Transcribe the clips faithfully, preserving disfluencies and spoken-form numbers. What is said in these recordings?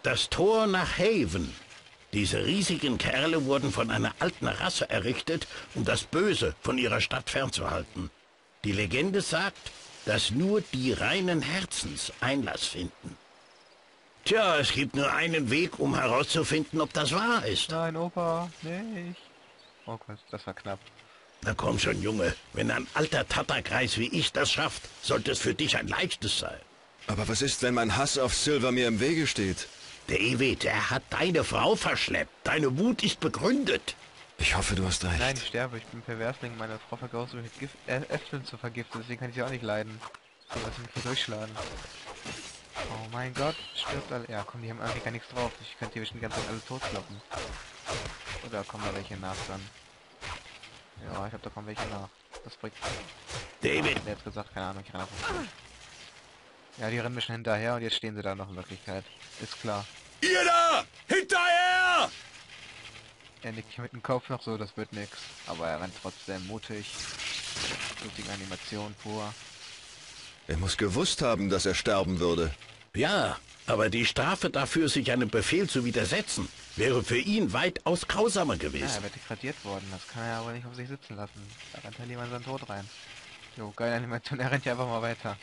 Das Tor nach Haven. Diese riesigen Kerle wurden von einer alten Rasse errichtet, um das Böse von ihrer Stadt fernzuhalten. Die Legende sagt, dass nur die reinen Herzens Einlass finden. Tja, es gibt nur einen Weg, um herauszufinden, ob das wahr ist. Nein, Opa, nicht. Oh Gott, das war knapp. Na komm schon, Junge. Wenn ein alter Tatterkreis wie ich das schafft, sollte es für dich ein leichtes sein. Aber was ist, wenn mein Hass auf Silver mir im Wege steht? David, er hat deine Frau verschleppt. Deine Wut ist begründet. Ich hoffe, du hast recht. Nein, ich sterbe. Ich bin Perversling. Meine Frau vergaust mich mit Gift, äh, Äpfeln zu vergiften. Deswegen kann ich sie auch nicht leiden. So, lass mich hier durchschlagen. Oh mein Gott, stirbt alle. Ja, komm, die haben eigentlich gar nichts drauf. Ich könnte die bestimmt die ganze Zeit alle totkloppen. Oder kommen da welche nach dann? Ja, ich glaube, da kommen welche nach. Das bringt. David! Der hat gesagt, keine Ahnung, ich renne einfach. Ja, die rennen mir schon hinterher und jetzt stehen sie da noch in Wirklichkeit. Ist klar. Ihr da! Hinterher! Er nickt mit dem Kopf noch so, das wird nix. Aber er rennt trotzdem mutig. Lustige Animation pur. Er muss gewusst haben, dass er sterben würde. Ja, aber die Strafe dafür, sich einem Befehl zu widersetzen, wäre für ihn weitaus grausamer gewesen. Ja, er wird degradiert worden. Das kann er aber nicht auf sich sitzen lassen. Da rennt er lieber in seinen Tod rein. Jo, geile Animation. Er rennt ja einfach mal weiter.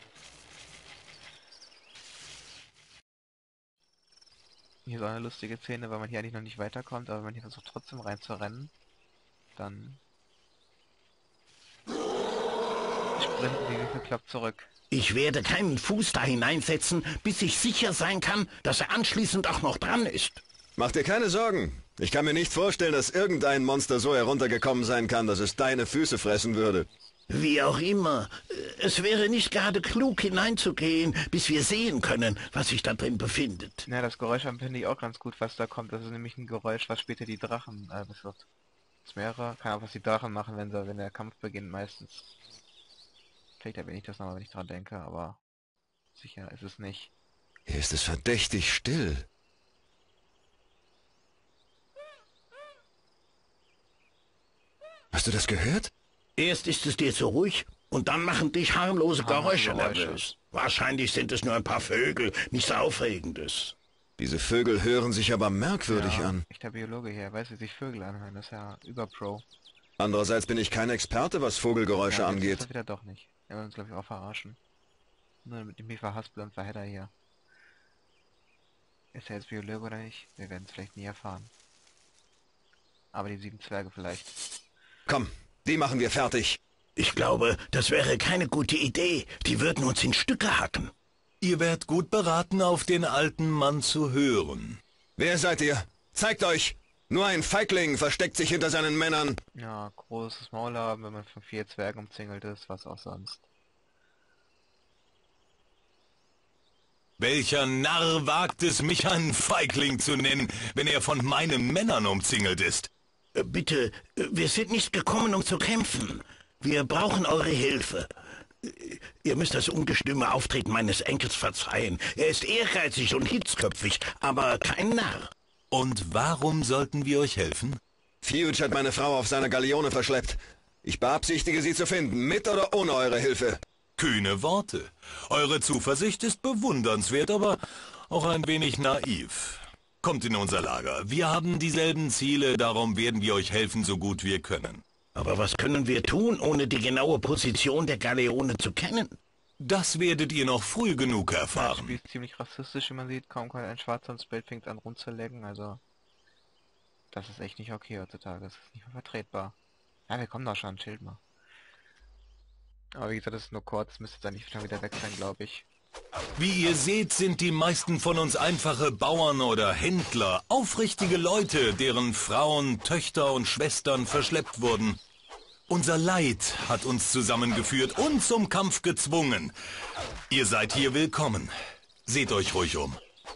Hier ist auch eine lustige Szene, weil man hier eigentlich noch nicht weiterkommt, aber wenn man hier versucht trotzdem reinzurennen, dann sprinten die Hilfe klappt zurück. Ich werde keinen Fuß da hineinsetzen, bis ich sicher sein kann, dass er anschließend auch noch dran ist. Mach dir keine Sorgen. Ich kann mir nicht vorstellen, dass irgendein Monster so heruntergekommen sein kann, dass es deine Füße fressen würde. Wie auch immer. Es wäre nicht gerade klug, hineinzugehen, bis wir sehen können, was sich da drin befindet. Ja, das Geräusch finde ich auch ganz gut, was da kommt. Das ist nämlich ein Geräusch, was später die Drachen, äh, das wird das mehrere, kann auch was die Drachen machen, wenn sie, wenn der Kampf beginnt meistens. Vielleicht erwähne ich das noch, wenn ich dran denke, aber sicher ist es nicht. Hier ist es verdächtig still. Hast du das gehört? Erst ist es dir zu ruhig und dann machen dich harmlose Geräusche nervös. Wahrscheinlich sind es nur ein paar Vögel, nichts Aufregendes. Diese Vögel hören sich aber merkwürdig Ja, an. echter Biologe hier, weiß, wie sich Vögel anhören, das ist ja Überpro. Andererseits bin ich kein Experte, was Vogelgeräusche Ja, angeht. Das ist wieder doch nicht. Er will uns, glaube ich, auch verarschen. Nur mit dem verhaspeln und verhedder hier. Ist er jetzt Biologe oder nicht? Wir werden es vielleicht nie erfahren. Aber die sieben Zwerge vielleicht. Komm, die machen wir fertig. Ich glaube, das wäre keine gute Idee. Die würden uns in Stücke hacken. Ihr werdet gut beraten, auf den alten Mann zu hören. Wer seid ihr? Zeigt euch! Nur ein Feigling versteckt sich hinter seinen Männern. Ja, großes Maul haben, wenn man von vier Zwergen umzingelt ist, was auch sonst. Welcher Narr wagt es, mich einen Feigling zu nennen, wenn er von meinen Männern umzingelt ist? Äh, Bitte, äh, wir sind nicht gekommen, um zu kämpfen. Wir brauchen eure Hilfe. Äh, Ihr müsst das ungestüme Auftreten meines Enkels verzeihen. Er ist ehrgeizig und hitzköpfig, aber kein Narr. Und warum sollten wir euch helfen? Fuge hat meine Frau auf seiner Galeone verschleppt. Ich beabsichtige, sie zu finden, mit oder ohne eure Hilfe. Kühne Worte. Eure Zuversicht ist bewundernswert, aber auch ein wenig naiv. Kommt in unser Lager. Wir haben dieselben Ziele, darum werden wir euch helfen, so gut wir können. Aber was können wir tun, ohne die genaue Position der Galeone zu kennen? Das werdet ihr noch früh genug Das erfahren. Spiel ist ziemlich rassistisch, wie man sieht. Kaum kann ein Schwarzer ins Bild fängt an rumzulecken, also... Das ist echt nicht okay heutzutage. Das ist nicht mehr vertretbar. Ja, wir kommen doch schon, chillt mal. Aber wie gesagt, das ist nur kurz. Müsste jetzt eigentlich schon wieder weg sein, glaube ich. Wie ihr seht, sind die meisten von uns einfache Bauern oder Händler, aufrichtige Leute, deren Frauen, Töchter und Schwestern verschleppt wurden. Unser Leid hat uns zusammengeführt und zum Kampf gezwungen. Ihr seid hier willkommen. Seht euch ruhig um.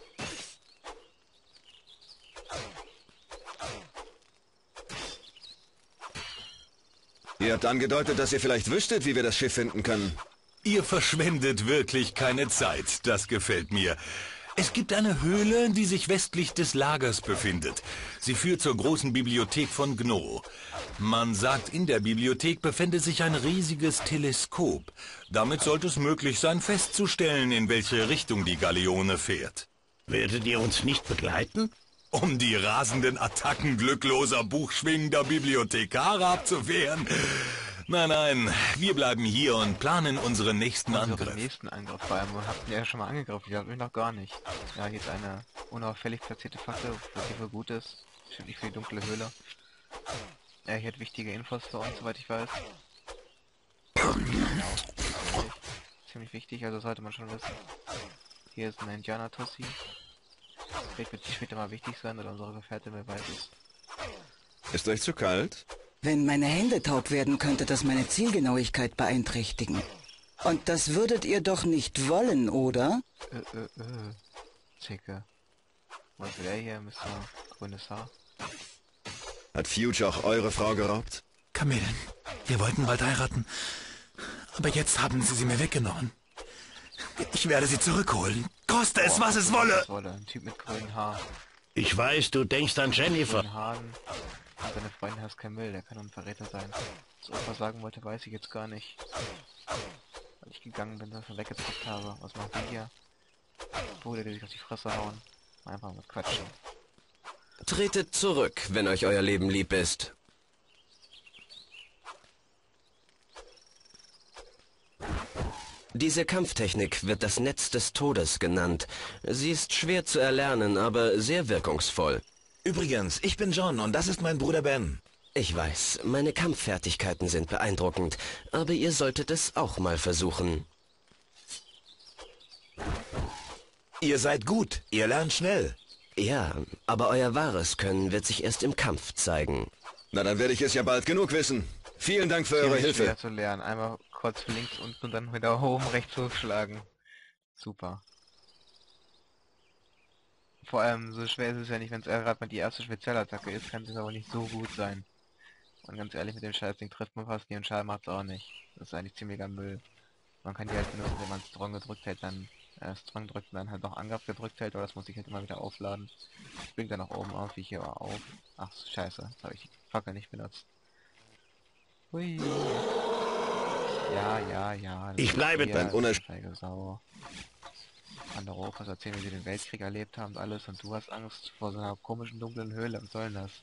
Ihr habt angedeutet, dass ihr vielleicht wüsstet, wie wir das Schiff finden können. Ihr verschwendet wirklich keine Zeit, das gefällt mir. Es gibt eine Höhle, die sich westlich des Lagers befindet. Sie führt zur großen Bibliothek von Gno. Man sagt, in der Bibliothek befände sich ein riesiges Teleskop. Damit sollte es möglich sein, festzustellen, in welche Richtung die Galeone fährt. Werdet ihr uns nicht begleiten? Um die rasenden Attacken glückloser, buchschwingender Bibliothekare abzuwehren? Nein, nein, wir bleiben hier und planen unseren nächsten Unseren Angriff. nächsten Angriff vor allem. Wir hatten ja schon mal angegriffen, die hatten mich noch gar nicht. Ja, hier ist eine unauffällig platzierte Fackel, die wohl gut ist. Bestimmt nicht für die dunkle Höhle. Ja, hier hat wichtige Infos für uns, soweit ich weiß. Genau. Ziemlich wichtig, also sollte man schon wissen. Hier ist ein Indianer-Tussi. Vielleicht wird es später mal wichtig sein, oder unsere Gefährtin mir weiß es. Ist euch zu kalt? Wenn meine Hände taub werden, könnte das meine Zielgenauigkeit beeinträchtigen. Und das würdet ihr doch nicht wollen, oder? Äh, äh, äh. Zicke. Was will er hier, Mister Grünes Haar? Hat Fuge auch eure Frau geraubt? Kamelen, wir wollten bald heiraten, aber jetzt haben sie sie mir weggenommen. Ich werde sie zurückholen, koste es, was es wolle. Was wolle, ein Typ mit grünen Haar. Ich weiß, du denkst an Jennifer. Grünen Haaren. Und seine Freundin heißt Camille, der kann ein Verräter sein. Was Opa sagen wollte, weiß ich jetzt gar nicht. Weil ich gegangen bin, dass ich weggezockt habe. Was macht die hier? Bruder, die sich auf die Fresse hauen. Einfach mit quatschen. Tretet zurück, wenn euch euer Leben lieb ist. Diese Kampftechnik wird das Netz des Todes genannt. Sie ist schwer zu erlernen, aber sehr wirkungsvoll. Übrigens, ich bin John und das ist mein Bruder Ben. Ich weiß, meine Kampffertigkeiten sind beeindruckend, aber ihr solltet es auch mal versuchen. Ihr seid gut, ihr lernt schnell. Ja, aber euer wahres Können wird sich erst im Kampf zeigen. Na, dann werde ich es ja bald genug wissen. Vielen Dank für eure Ziemlich schwer Hilfe. zu lernen. Einmal kurz links unten und dann wieder oben rechts hochschlagen. Super. Vor allem, so schwer ist es ja nicht, wenn es gerade mal die erste Spezialattacke ist, kann es aber nicht so gut sein. Und ganz ehrlich, mit dem Scheißding trifft man fast nie und Schal macht es auch nicht. Das ist eigentlich ziemlicher Müll. Man kann die halt benutzen, wenn man Strong gedrückt hält, dann äh, Strong drückt und dann halt noch Angriff gedrückt hält, aber das muss ich halt immer wieder aufladen. Springt dann nach oben auf, wie hier war auf. Ach, scheiße, jetzt habe ich die Fackel nicht benutzt. Hui. Ja, ja, ja. Ich bleibe beim Unersch- Feige Sau. Andere Opas erzählen, wie sie den Weltkrieg erlebt haben und alles, und du hast Angst vor so einer komischen dunklen Höhle. Was soll denn das?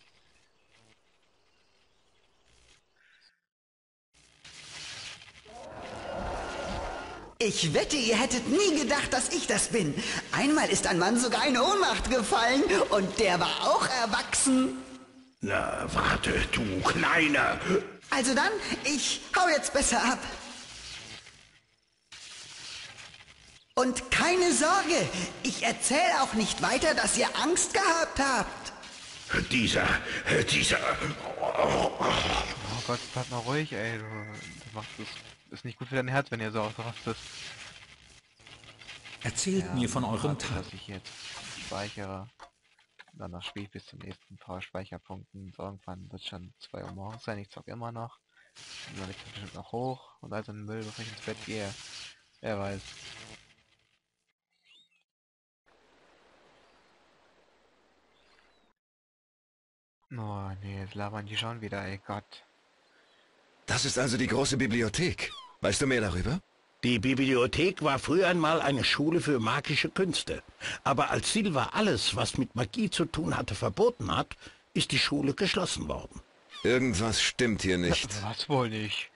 Ich wette, ihr hättet nie gedacht, dass ich das bin. Einmal ist ein Mann sogar in Ohnmacht gefallen und der war auch erwachsen. Na, warte, du Kleiner. Also dann, ich hau jetzt besser ab. Und keine Sorge, ich erzähle auch nicht weiter, dass ihr Angst gehabt habt. Dieser, dieser... Oh Gott, bleib mal ruhig, ey. Du, das macht das ist nicht gut für dein Herz, wenn ihr so ausrastet. Erzählt Ja, mir von euren warte, dass Taten. ich jetzt speichere. Danach spiele ich bis zum nächsten paar Speicherpunkten. So, irgendwann wird schon zwei Uhr morgens sein. Ich zock immer noch. Und dann liegt es bestimmt noch hoch. Und also ein Müll, bevor ich ins Bett gehe. Wer weiß. Oh nee, jetzt labern die schon wieder, ey Gott. Das ist also die große Bibliothek. Weißt du mehr darüber? Die Bibliothek war früher einmal eine Schule für magische Künste. Aber als Silva alles, was mit Magie zu tun hatte, verboten hat, ist die Schule geschlossen worden. Irgendwas stimmt hier nicht. Was wohl nicht?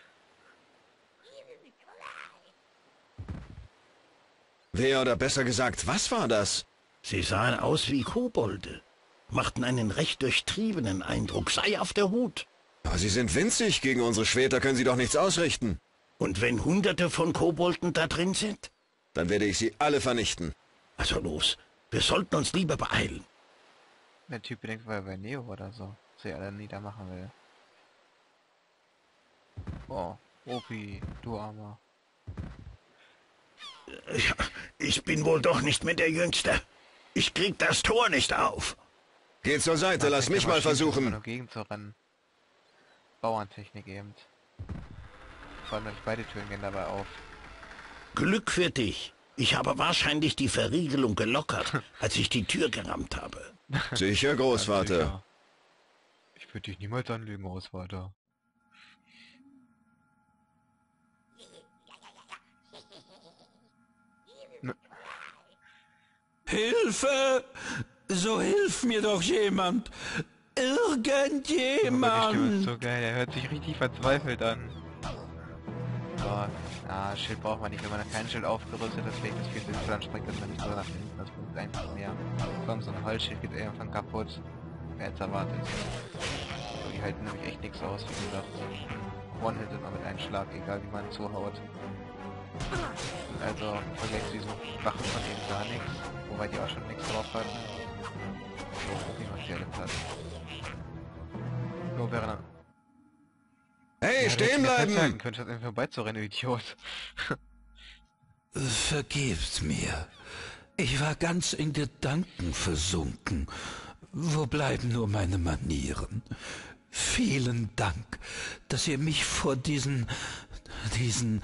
Wer oder besser gesagt, was war das? Sie sahen aus wie Kobolde, machten einen recht durchtriebenen Eindruck. Sei auf der Hut. Aber sie sind winzig. Gegen unsere Schwerter können sie doch nichts ausrichten. Und wenn Hunderte von Kobolden da drin sind? Dann werde ich sie alle vernichten. Also los, wir sollten uns lieber beeilen. Der Typ denkt, weil er bei Neo oder so. Sie alle niedermachen will. Oh, Opi, du Armer. Ja, ich bin wohl doch nicht mehr der Jüngste. Ich krieg das Tor nicht auf. Geh zur Seite, lass mich mal versuchen. Nur gegen zu rennen. Bauerntechnik eben. Vor allem euch beide Türen gehen dabei auf. Glück für dich. Ich habe wahrscheinlich die Verriegelung gelockert, als ich die Tür gerammt habe. Sicher, Großvater. Sicher. Ich würde dich niemals anlügen, Großvater. Hilfe! So hilf mir doch jemand! Irgendjemand! Die Stimme ist so geil, er hört sich richtig verzweifelt an. So, ja, Schild braucht man nicht, wenn man da kein Schild aufgerüstet hat, deswegen das viel zu dann springt das nicht so nach hinten, das bringt einfach mehr. Komm, so ein Holzschild geht irgendwann kaputt. Wer hätte es erwartet? So, die halten nämlich echt nichts aus, wie gesagt. One-hittet man mit einem Schlag, egal wie man zuhaut. Also, im Vergleich zu diesen Wachen von eben gar nichts, wobei die auch schon nichts drauf hatten. So, wie macht die alle platt. So wäre dann... Hey, Ja, stehen bleiben! Könnte das einfach vorbeizurennen, du Idiot. Vergeb's mir. Ich war ganz in Gedanken versunken. Wo bleiben nur meine Manieren? Vielen Dank, dass ihr mich vor diesen, diesen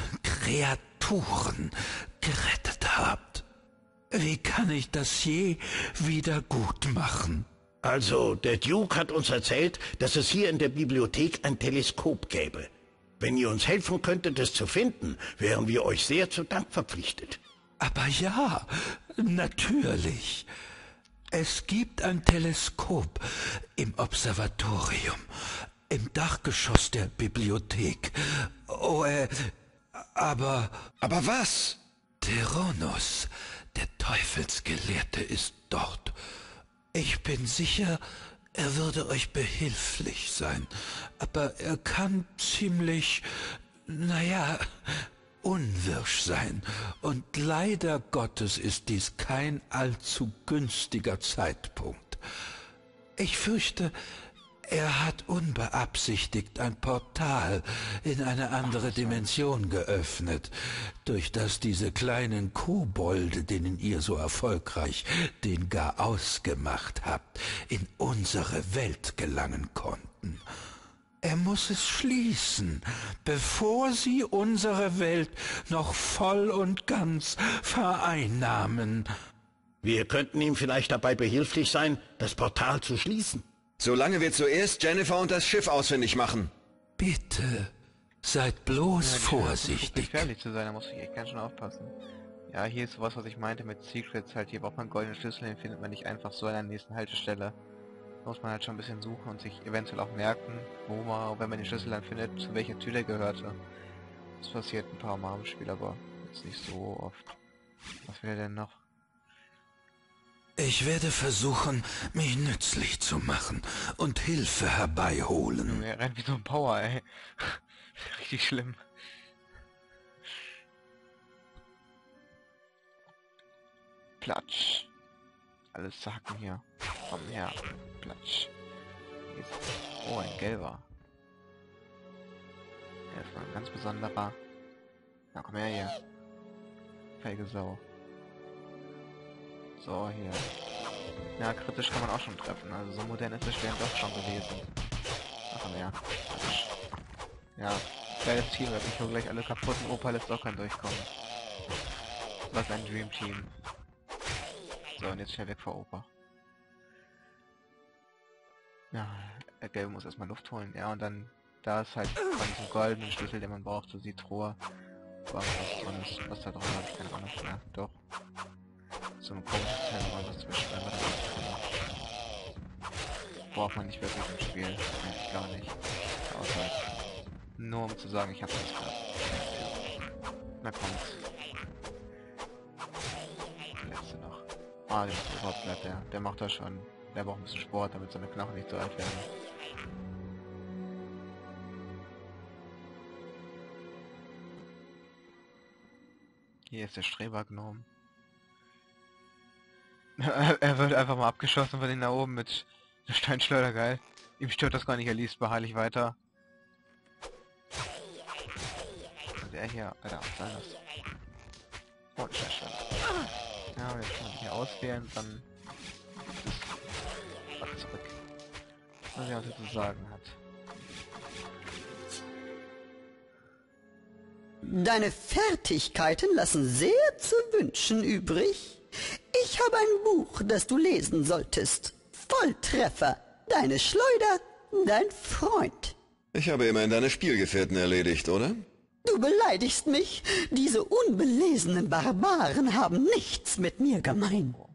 Kreaturen gerettet habt. Wie kann ich das je wieder gut machen? Also, der Duke hat uns erzählt, dass es hier in der Bibliothek ein Teleskop gäbe. Wenn ihr uns helfen könntet, es zu finden, wären wir euch sehr zu Dank verpflichtet. Aber ja, natürlich. Es gibt ein Teleskop im Observatorium, im Dachgeschoss der Bibliothek. Oh, äh, aber... Aber was? Teronus, der Teufelsgelehrte, ist dort. Ich bin sicher, er würde euch behilflich sein, aber er kann ziemlich, naja, unwirsch sein, und leider Gottes ist dies kein allzu günstiger Zeitpunkt. Ich fürchte, er hat unbeabsichtigt ein Portal in eine andere Dimension geöffnet, durch das diese kleinen Kobolde, denen ihr so erfolgreich den Garaus gemacht habt, in unsere Welt gelangen konnten. Er muss es schließen, bevor sie unsere Welt noch voll und ganz vereinnahmen. Wir könnten ihm vielleicht dabei behilflich sein, das Portal zu schließen. Solange wir zuerst Jennifer und das Schiff ausfindig machen. Bitte, seid bloß Ja, vorsichtig. Gefährlich zu sein, da muss ich echt ganz schön aufpassen. Ja, hier ist sowas, was ich meinte mit Secrets, halt hier braucht man goldene Schlüssel, den findet man nicht einfach so an der nächsten Haltestelle. Da muss man halt schon ein bisschen suchen und sich eventuell auch merken, wo man, wenn man den Schlüssel dann findet, zu welcher Tür der gehörte. Das passiert ein paar Mal im Spiel, aber jetzt nicht so oft. Was will er denn noch? Ich werde versuchen, mich nützlich zu machen und Hilfe herbeiholen. Er rennt wie so ein Power, ey. Richtig schlimm. Platsch. Alles zu hacken hier. Komm her. Platsch. Hier ist... Oh, ein gelber. Er ist mal ein ganz besonderer. Na, komm her hier. Feige Sau. So, hier. Ja, kritisch kann man auch schon treffen. Also so modern ist das Stern doch schon gewesen. Ach, mehr. Ja, geiles Team. Ich hole gleich alle kaputt und Opa lässt auch keinen durchkommen. Was ein Dream Team. So, und jetzt schnell weg vor Opa. Ja, der Gelbe muss erstmal Luft holen. Ja, und dann, da ist halt von diesem goldenen Schlüssel, den man braucht, so die Truhe. Was, was, was da drauf hat, keine Ahnung. Ja, doch. So ein komisches Teil, wo man was zwischen braucht man nicht wirklich im Spiel. Eigentlich gar nicht. Außer nur um zu sagen, ich habe das gehabt. Na kommt's. Letzte noch. Ah, der macht überhaupt nicht, der. Der macht das schon. Der braucht ein bisschen Sport, damit seine Knochen nicht so alt werden. Hier ist der Strebergnom. Er wird einfach mal abgeschossen von denen da oben mit der Steinschleuder, geil. Ihm stört das gar nicht, er liest beharrlich weiter. Der hier, Alter, was soll das? Oh, die Steinschleuder. Ja, und jetzt kann man hier auswählen, dann ist es zurück. Mal sehen, was er zu sagen hat. Deine Fertigkeiten lassen sehr zu wünschen übrig. Ich habe ein Buch, das du lesen solltest. Volltreffer. Deine Schleuder, dein Freund. Ich habe immerhin deine Spielgefährten erledigt, oder? Du beleidigst mich. Diese unbelesenen Barbaren haben nichts mit mir gemein.